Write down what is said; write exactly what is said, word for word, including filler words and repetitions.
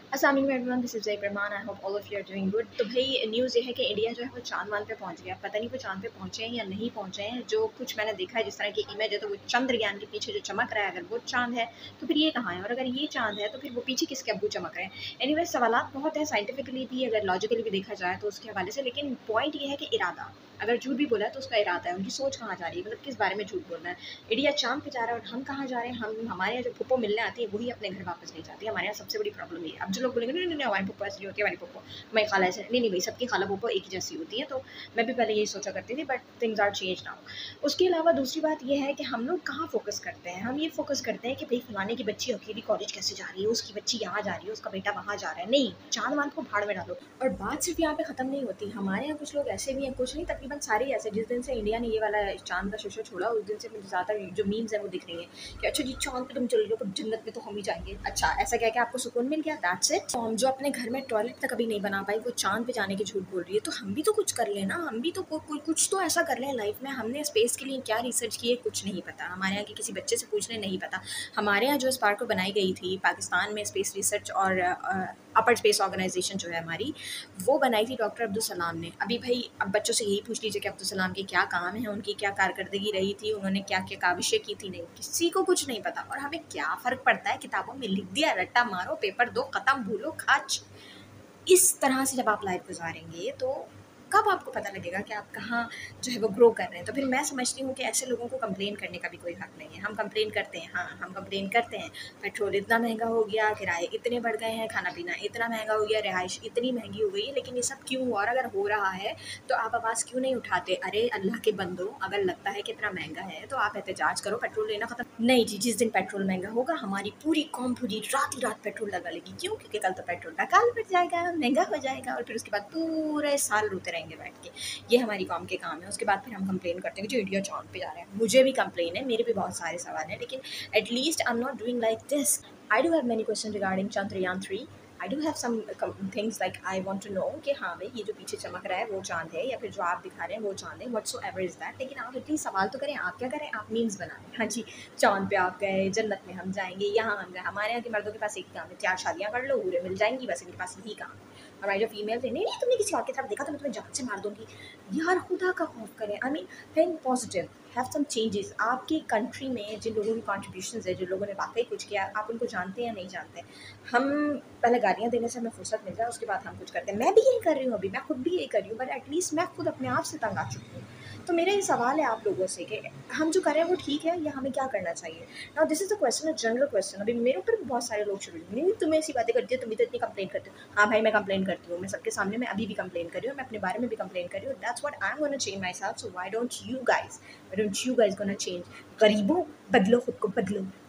अस्सलाम वालेकुम everyone, this is Zack Rahman. I hope all of you are doing good. तो भाई न्यूज़ ये है कि इंडिया जो है वो चांद वांद पे पहुंच गया। पता नहीं वो चांद पे पहुंचे हैं या नहीं पहुंचे हैं। जो कुछ मैंने देखा है जिस तरह की इमेज है तो वो चंद्रयान के पीछे जो चमक रहा है, अगर वो चांद है तो फिर ये कहाँ है, और अगर ये चांद है तो फिर वो पीछे किसके अब्बू चमक रहे हैं। एनीवे सवालात बहुत है, साइंटिफिकली भी अगर लॉजिकली भी देखा जाए तो उसके हवाले से। लेकिन पॉइंट ये है कि इरादा, अगर झूठ भी बोला है तो उसका इरादा है, उनकी सोच कहाँ जा रही है, मतलब किस बारे में झूठ बोलना है। इंडिया चांद पे जा रहा है और हम कहाँ जा रहे हैं। हम हमारे यहाँ जो पुप्पो मिलने आती है वही अपने घर वापस नहीं जाती। हमारे यहाँ सबसे बड़ी प्रॉब्लम ये है। अब जो लोग बोलेंगे नहीं नहीं नहीं हमारी पुप्पो ऐसी नहीं होती, हमारी पुप्पो हमारी खाला ऐसे नहीं नहीं भाई, सबकी खाला पुप्पो एक ही जैसी होती है। तो मैं भी पहले यही सोचा करती थी, but things are change now. उसके अलावा दूसरी बात यह है कि हम लोग कहाँ फोकस करते हैं। हम ये फोकस करते हैं कि भाई फलाने की बच्ची अकेली कॉलेज कैसे जा रही है, उसकी बच्ची यहाँ जा रही है, उसका बेटा वहाँ जा रहा है। नहीं, चांद वांद को भाड़ में डालो। और बात सिर्फ यहाँ पे खत्म नहीं होती। हमारे यहाँ कुछ लोग ऐसे भी हैं, कुछ नहीं तकरीबन सारे ही ऐसे। जिस दिन से इंडिया ने ये वाला चांद का शोशा छोड़ा उस दिन से मुझे ज़्यादा जो मीम्स है वो दिख रही है कि अच्छा जी चांद पे तुम चल रहे हो, पर जन्नत में तो हम ही जाएंगे। अच्छा ऐसा क्या क्या आपको सुकून मिल गया, दैट्स इट। तो हम जो अपने घर में टॉयलेट तक अभी नहीं बना पाई वो चांद पे जाने की झूठ बोल रही है। तो हम भी तो कुछ कर लेना, हम भी तो को, को, कुछ तो ऐसा कर लें लाइफ में। हमने स्पेस के लिए क्या रिसर्च की है कुछ नहीं पता। हमारे यहाँ के किसी बच्चे से पूछने नहीं पता। हमारे यहाँ जो स्पार्क बनाई गई थी पाकिस्तान में, स्पेस रिसर्च और अपर स्पेस ऑर्गेनाइजेशन जो है हमारी, वो बनाई थी डॉक्टर अब्दुल सलाम ने। अभी भाई अब बच्चों से यही पूछ लीजिए कि अब्दुल सलाम के क्या काम है, उनकी क्या कारकर्दगी रही थी, उन्होंने क्या क्या काविशें की थी, नहीं किसी को कुछ नहीं पता। और हमें क्या फ़र्क पड़ता है, किताबों में लिख दिया, रट्टा मारो, पेपर दो, ख़त्म, भूलो खाच। इस तरह से जब आप लाइफ गुजारेंगे तो कब आपको पता लगेगा कि आप कहाँ जो है वो ग्रो कर रहे हैं। तो फिर मैं समझती हूँ कि ऐसे लोगों को कंप्लेन करने का भी कोई हक नहीं है। हम कंप्लेन करते हैं, हाँ हम कंप्लेन करते हैं, पेट्रोल इतना महंगा हो गया, किराए इतने बढ़ गए हैं, खाना पीना इतना महंगा हो गया, रिहाइश इतनी महंगी हो गई है। लेकिन ये सब क्यों, और अगर हो रहा है तो आप आवाज़ क्यों नहीं उठाते। अरे अल्लाह के बंदो, अगर लगता है कि इतना महंगा है तो आप एहतजाज करो, पेट्रोल लेना खत्म। नहीं जी, जिस दिन पेट्रोल महंगा होगा हमारी पूरी कौम पूरी रात ही रात पेट्रोल लगा लेगी। क्यों? क्योंकि कल तो पेट्रोल का काल बढ़ जाएगा, महंगा हो जाएगा, और फिर उसके बाद पूरे साल रोते रहेंगे बैठ के। ये हमारी कौम के काम है। उसके बाद फिर हम कंप्लेन करते हैं कि जो इंडिया चांद पे जा रहा है। मुझे भी कंप्लेन है, मेरे भी बहुत सारे सवाल हैं, लेकिन at least I am not doing like this. I do have many question regarding Chandrayaan three. I do have some things like I want to know कि हाँ भाई ये जो पीछे चमक रहा है वो चांद है, या फिर जो आप दिखा रहे हैं वो चांद है, व्हाट्सो एवर इज़ दैट। लेकिन आप इतनी सवाल तो करें। आप क्या करें, आप मीम्स बनाएं। हाँ जी, चांद पे आप गए, जन्नत में हम जाएंगे, यहाँ हम गए। हमारे यहाँ के मर्दों के पास एक काम है, चार शादियाँ कर लो, पूरे मिल जाएंगी, बस इनके पास यही काम है। हमारे जो फीमेल थे, नहीं नहीं तुमने किसी और की तरफ देखा तो मैं तुम्हें जान से मार दूंगी। यार खुदा का खौफ करें। I mean think positive, have some changes. आपकी कंट्री में जिन लोगों की कॉन्ट्रीब्यूशंस है, जिन लोगों ने वाकई कुछ किया, आप उनको जानते हैं या नहीं जानते। हम पहले गालियाँ देने से हमें फुर्सत मिल जाए, उसके बाद हम कुछ करते हैं। मैं भी यही कर रही हूँ, अभी मैं खुद भी यही कर रही हूँ, बट एटलीस्ट मैं खुद अपने आप से तंग आ चुकी हूँ। तो मेरा ये सवाल है आप लोगों से कि हम जो कर रहे हैं वो ठीक है या हमें क्या करना चाहिए। Now this is the question, a general question. अभी मेरे ऊपर भी बहुत सारे लोग शुरू नहीं, तुम्हें ऐसी बातें करती है, तुम भी तो इतनी कंप्लेन करते हो। हाँ भाई मैं कंप्लेन करती हूँ, मैं सबके सामने मैं अभी भी कंप्लेन कर रही हूँ, मैं अपने बारे में भी कंप्लेन कर रही हूँ। That's what I am gonna change myself. So why don't you guys, why don't you guys gonna change. गरीबों बदलो, खुद को बदलो।